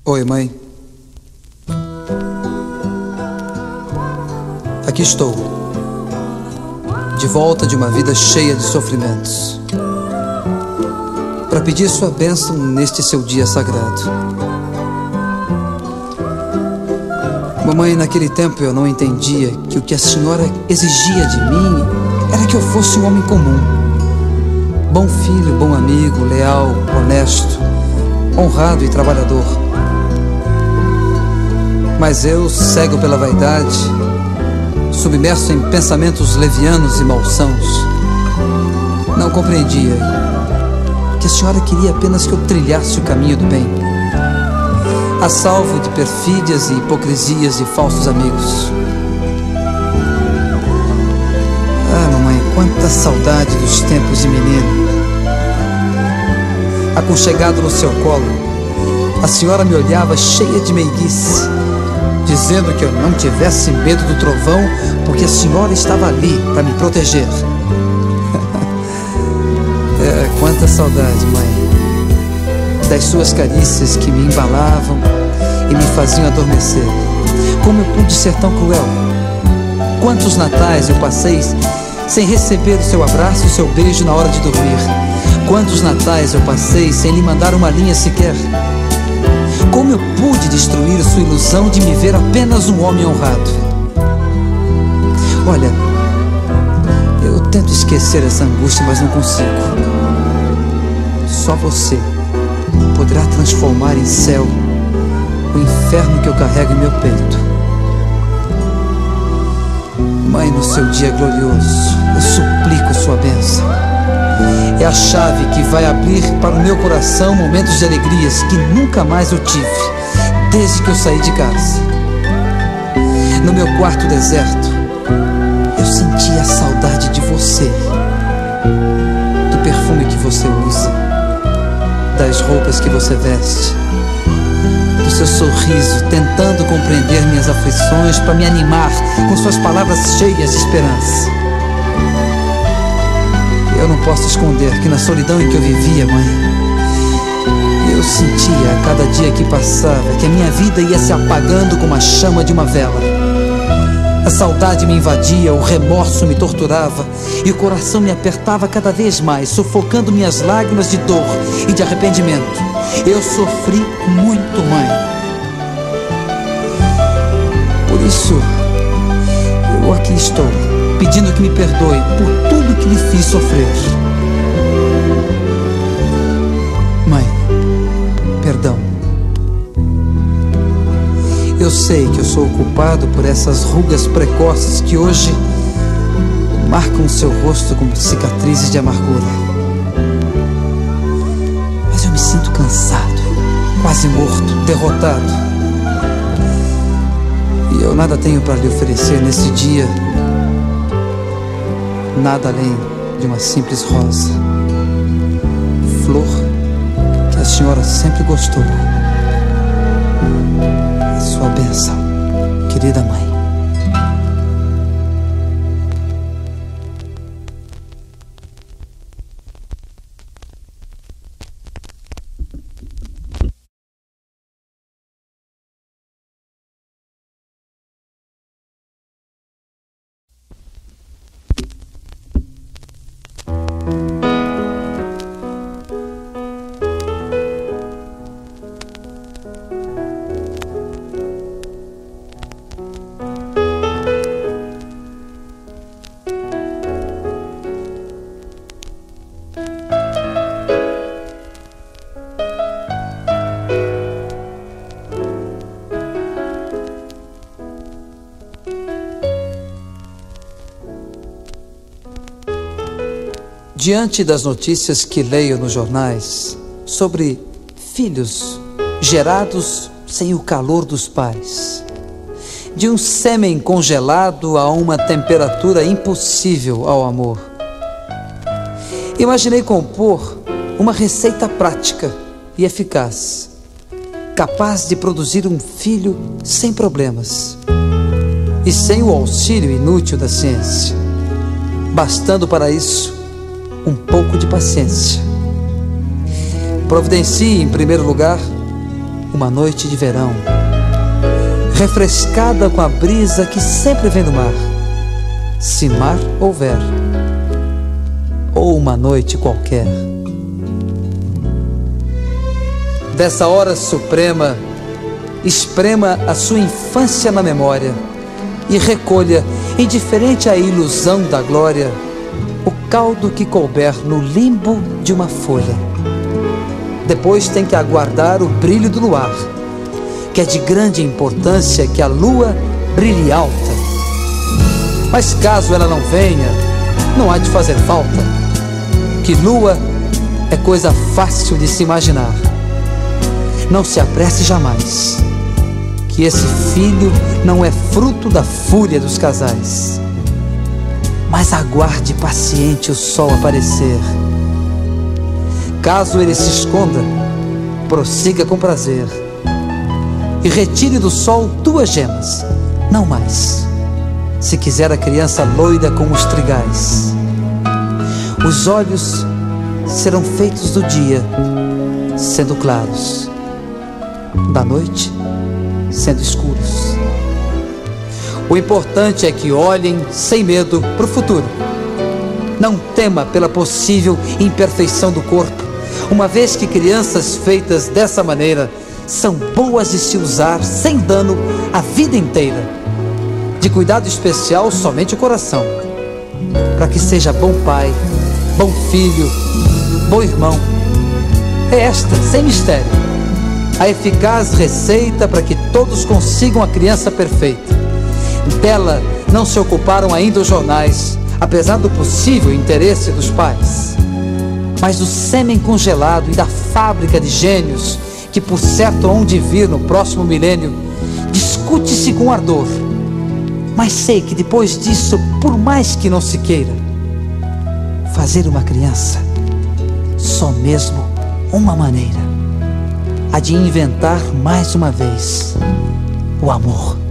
Oi, mãe. Aqui estou, de volta de uma vida cheia de sofrimentos, para pedir sua bênção neste seu dia sagrado. Mamãe, naquele tempo eu não entendia que o que a senhora exigia de mim era que eu fosse um homem comum. Bom filho, bom amigo, leal, honesto, honrado e trabalhador. Mas eu, cego pela vaidade, submerso em pensamentos levianos e malsãos, não compreendia que a senhora queria apenas que eu trilhasse o caminho do bem, a salvo de perfídias e hipocrisias de falsos amigos. Ah, mamãe, quanta saudade dos tempos de menino. Aconchegado no seu colo, a senhora me olhava cheia de meiguice, dizendo que eu não tivesse medo do trovão, porque a senhora estava ali para me proteger. Quanta saudade, mãe, das suas carícias que me embalavam e me faziam adormecer. Como eu pude ser tão cruel? Quantos natais eu passei sem receber o seu abraço e o seu beijo na hora de dormir? Quantos natais eu passei sem lhe mandar uma linha sequer? Como eu pude destruir sua ilusão de me ver apenas um homem honrado? Olha, eu tento esquecer essa angústia, mas não consigo. Só você poderá transformar em céu o inferno que eu carrego em meu peito. Mãe, no seu dia glorioso, eu suplico sua bênção. É a chave que vai abrir para o meu coração momentos de alegrias que nunca mais eu tive, desde que eu saí de casa. No meu quarto deserto, eu senti a saudade de você, do perfume que você usa, das roupas que você veste, do seu sorriso, tentando compreender minhas aflições para me animar com suas palavras cheias de esperança. Eu não posso esconder que na solidão em que eu vivia, mãe, eu sentia a cada dia que passava que a minha vida ia se apagando como a chama de uma vela. A saudade me invadia, o remorso me torturava e o coração me apertava cada vez mais, sufocando minhas lágrimas de dor e de arrependimento. Eu sofri muito, mãe. Por isso, eu aqui estou, pedindo que me perdoe por tudo que lhe fiz sofrer. Mãe, perdão. Eu sei que eu sou o culpado por essas rugas precoces que hoje marcam seu rosto como cicatrizes de amargura. Mas eu me sinto cansado, quase morto, derrotado. E eu nada tenho para lhe oferecer nesse dia, nada além de uma simples rosa, flor que a senhora sempre gostou. A sua bênção, querida mãe. Diante das notícias que leio nos jornais sobre filhos gerados sem o calor dos pais, de um sêmen congelado a uma temperatura impossível ao amor, imaginei compor uma receita prática e eficaz, capaz de produzir um filho sem problemas e sem o auxílio inútil da ciência, bastando para isso um pouco de paciência. Providencie, em primeiro lugar, uma noite de verão, refrescada com a brisa que sempre vem do mar, se mar houver, ou uma noite qualquer. Dessa hora suprema, esprema a sua infância na memória e recolha, indiferente à ilusão da glória, o caldo que couber no limbo de uma folha. Depois tem que aguardar o brilho do luar, que é de grande importância que a lua brilhe alta. Mas caso ela não venha, não há de fazer falta, que lua é coisa fácil de se imaginar. Não se apresse jamais, que esse filho não é fruto da fúria dos casais. Mas aguarde paciente o sol aparecer. Caso ele se esconda, prossiga com prazer e retire do sol 2 gemas, não mais, se quiser a criança loira como os trigais. Os olhos serão feitos do dia, sendo claros, da noite, sendo escuros. O importante é que olhem sem medo para o futuro. Não tema pela possível imperfeição do corpo, uma vez que crianças feitas dessa maneira são boas de se usar sem dano a vida inteira. De cuidado especial somente o coração, para que seja bom pai, bom filho, bom irmão. É esta, sem mistério, a eficaz receita para que todos consigam a criança perfeita. Dela não se ocuparam ainda os jornais, apesar do possível interesse dos pais. Mas do sêmen congelado e da fábrica de gênios, que por certo hão de vir no próximo milênio, discute-se com ardor. Mas sei que depois disso, por mais que não se queira, fazer uma criança, só mesmo uma maneira, há de inventar mais uma vez o amor.